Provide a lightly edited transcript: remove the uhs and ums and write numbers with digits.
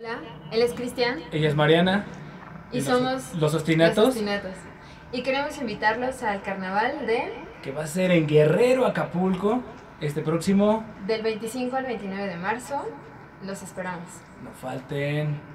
Hola, él es Cristian Ella es Mariana. y somos Los Ostinatos. Los Ostinatos. Y queremos invitarlos al carnaval Que va a ser en Guerrero, Acapulco, este próximo. del 25 al 29 de marzo. Los esperamos. No falten.